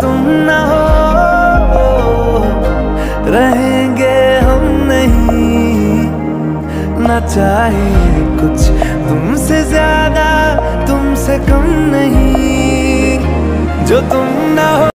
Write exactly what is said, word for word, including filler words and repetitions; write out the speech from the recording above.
तुम ना हो रहेंगे हम नहीं। ना चाहिए कुछ तुमसे ज्यादा, तुमसे कम नहीं। जो तुम ना हो